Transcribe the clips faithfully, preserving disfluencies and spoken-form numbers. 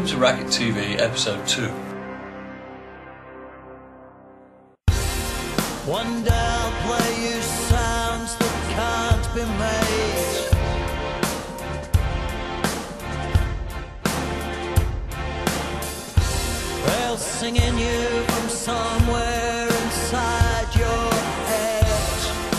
Welcome to Racket T V episode two. One day I'll play you sounds that can't be made. They'll sing in you from somewhere inside your head.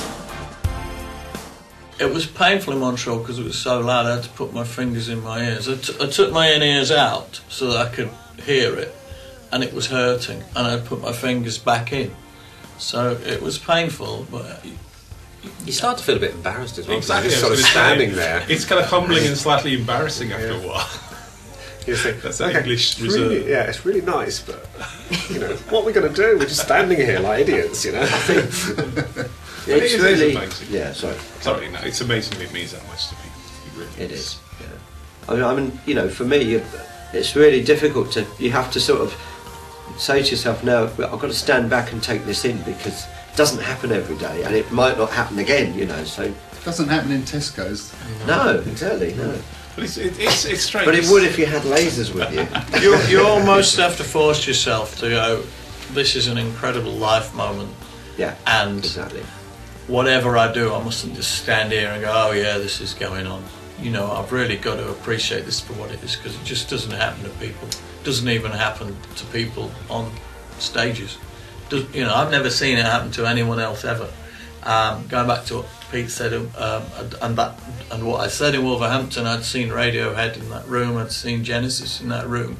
It was painful in Montreal because it was so loud I had to put my fingers in my ears. I, t I took my in-ears out so that I could hear it, and it was hurting, and I'd put my fingers back in. So it was painful, but... You start to feel a bit embarrassed as well, exactly, just sort of standing there. It's kind of humbling and slightly embarrassing after yeah. a while. You think, that's okay, an English it's really, reserve. yeah, it's really nice, but you know, what are we going to do? We're just standing here like idiots, you know. I think it's it is, really, amazing. Yeah, sorry. Sorry, no, it's amazing. It means that much to people. It, really it is. Yeah. I mean, I mean, you know, for me, it's really difficult to. You have to sort of say to yourself, "No, I've got to stand back and take this in because it doesn't happen every day, and it might not happen again." You know, so. Doesn't happen in Tesco's. No, exactly, no. But it's, it, it's, it's strange. But it would if you had lasers with you. you. You almost have to force yourself to go, this is an incredible life moment. Yeah, and exactly. Whatever I do, I mustn't just stand here and go, oh yeah, this is going on. You know, I've really got to appreciate this for what it is, because it just doesn't happen to people. It doesn't even happen to people on stages. Does, you know, I've never seen it happen to anyone else ever. Um, going back to what Pete said, um, and that, and what I said in Wolverhampton, I'd seen Radiohead in that room, I'd seen Genesis in that room,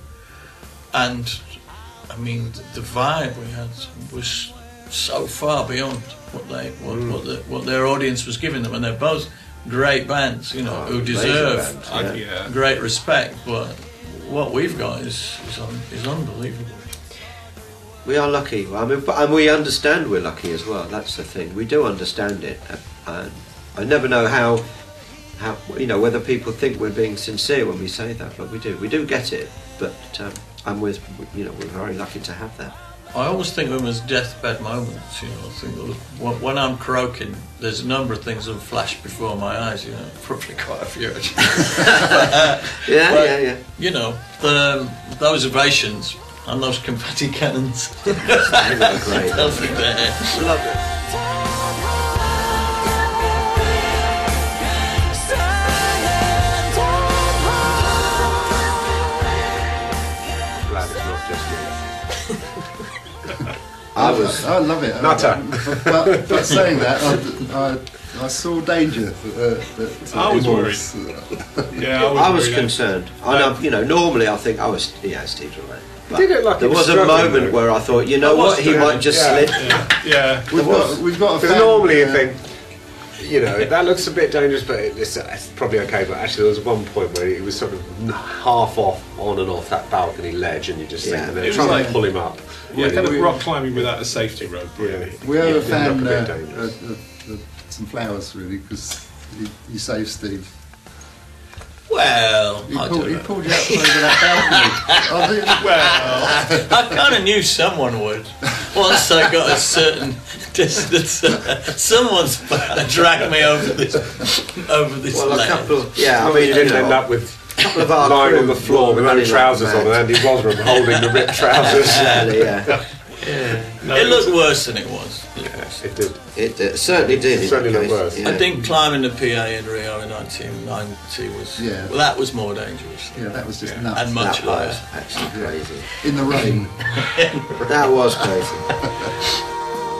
and I mean the vibe we had was so far beyond what they, what, mm. what, the, what their audience was giving them, and they're both great bands, you know, oh, who deserve bands, yeah. Yeah. great respect. But what we've got is is, un, is unbelievable. We are lucky. I mean, but, and we understand we're lucky as well. That's the thing. We do understand it. And I never know how, how you know, whether people think we're being sincere when we say that, but we do. We do get it. But um, and we're, you know, we're very lucky to have that. I always think of them as deathbed moments. You know, I think of, when I'm croaking, there's a number of things that flash before my eyes. You know, probably quite a few. Actually. but, uh, yeah, but, yeah, yeah. You know, the, those ovations. And those confetti cannons. They look great. Love it. Love it. Glad it's not just me. I was. I love it. Nutter. But, but saying that, I, I, I saw danger. Uh, that, uh, I was worried. Yeah, I was, I was worried concerned. I know, you know, normally I think, oh, yeah, Steve's all right. Did it like there was, was a moment though. Where I thought, you know what, he might just yeah. slip. Yeah, yeah. We've, got, we've got a Because normally you think, you know, that looks a bit dangerous, but it's, it's probably okay. But actually, there was one point where he was sort of half off, on and off that balcony ledge, and you just yeah. think, and they're trying like, to pull him up. Yeah, kind of we, rock climbing without a safety rope. Really. Yeah. We have yeah, a fan, uh, uh, uh, uh, some flowers really, because he, he saved Steve. Well, he I pulled, don't he know. pulled you out from over that balcony. Well, I kind of knew someone would. Once I got a certain distance, uh, someone's dragged me over this over this Well, a ledge. couple of, yeah, I I mean, mean, you didn't know, end up with a couple of our lying crew on the floor with no running trousers like on, and Andy Wasram holding the ripped trousers. Exactly, yeah. Yeah. No, it looked worse than it was. Yeah, it did. It uh, certainly did. It certainly looked worse. Yeah. I think climbing the P A in Rio in nineteen ninety was Yeah. well, that was more dangerous. Yeah, that was just Yeah. nuts. And much That higher. was actually crazy. In the rain. That was crazy.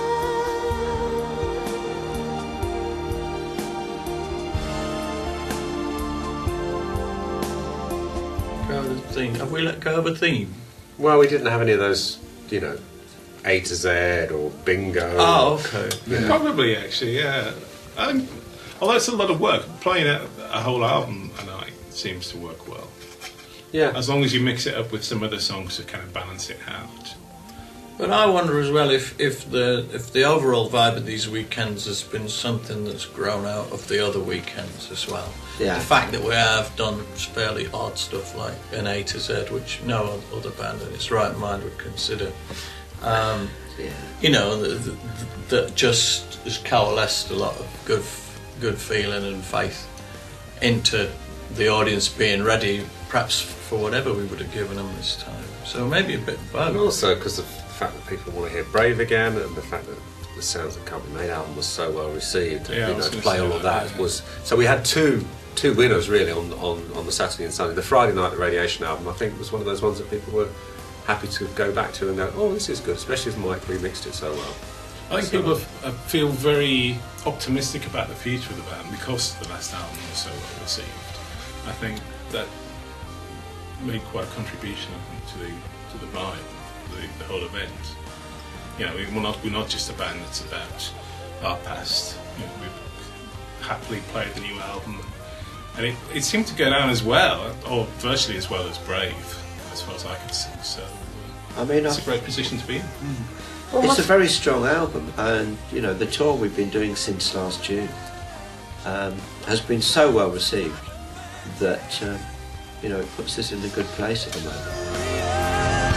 Go of the theme. Have we let go of a theme? Well, we didn't have any of those, you know, A to Z or bingo. Oh, okay. Yeah. Probably, actually, yeah. Um, although it's a lot of work, playing a, a whole album a night seems to work well. Yeah. As long as you mix it up with some other songs to kind of balance it out. But I wonder as well if, if the if the overall vibe of these weekends has been something that's grown out of the other weekends as well. Yeah. The fact that we have done fairly odd stuff like an A to Z, which no other band in its right mind would consider. Um, Yeah. You know, that, that just has coalesced a lot of good good feeling and faith into the audience being ready perhaps for whatever we would have given them this time. So maybe a bit of both. And also because of the fact that people want to hear Brave again, and the fact that the Sounds That Can't Be Made album was so well received. Yeah, I you was know, to gonna play say all of that, that yeah. was. So we had two two winners really on, on, on the Saturday and Sunday. The Friday night, the Radiation album, I think was one of those ones that people were happy to go back to and go, oh, this is good, especially as Mike remixed it so well. I think So- people have, uh, feel very optimistic about the future of the band because the last album was so well received. I think that made quite a contribution, I think, to the to the vibe, the, the whole event. You know, we're not we're not just a band that's about our past. You know, we've happily played the new album, and it, it seemed to go down as well, or virtually as well as Brave, as far as I could see. So uh, I mean, it's I- a great position to be in. It's a very strong album, and you know the tour we've been doing since last June um, has been so well received that um, you know it puts us in a good place at the moment.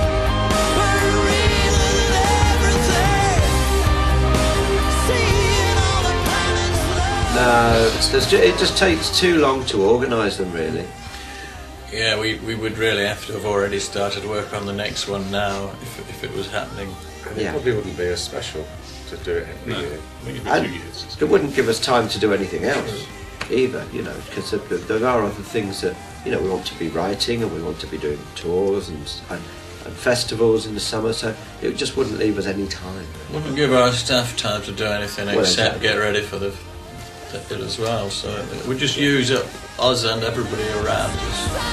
No, it's, there's ju- it just takes too long to organise them, really. Yeah, we, we would really have to have already started work on the next one now if, if it was happening. And it Yeah. probably wouldn't be as special to do it every No, year. I think it'd be And two years. it wouldn't give us time to do anything else either, you know, because there, there are other things that, you know, we want to be writing and we want to be doing tours and, and, and festivals in the summer, so it just wouldn't leave us any time. Wouldn't give our staff time to do anything Well, except exactly. get ready for the, the it as well. So we just use up us and everybody around us.